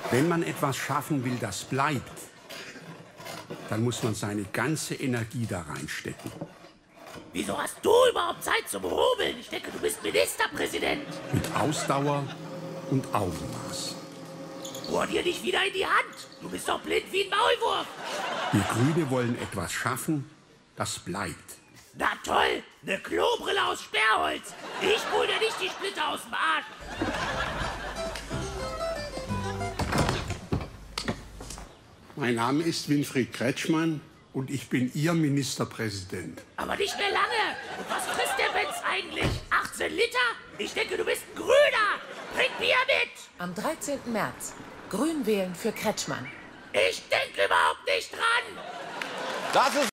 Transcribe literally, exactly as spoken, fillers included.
Wenn man etwas schaffen will, das bleibt, dann muss man seine ganze Energie da reinstecken. Wieso hast du überhaupt Zeit zum Hobeln? Ich denke, du bist Ministerpräsident. Mit Ausdauer und Augenmaß. Bohr dir nicht wieder in die Hand. Du bist doch blind wie ein Maulwurf. Wir Grüne wollen etwas schaffen, das bleibt. Na toll, eine Klobrille aus Sperrholz. Ich hol dir nicht die Splitter aus dem Arsch. Mein Name ist Winfried Kretschmann und ich bin Ihr Ministerpräsident. Aber nicht mehr lange. Und was frisst der Benz eigentlich? achtzehn Liter? Ich denke, du bist ein Grüner. Bring Bier mit. Am dreizehnten März. Grün wählen für Kretschmann. Ich denke überhaupt nicht dran. Das ist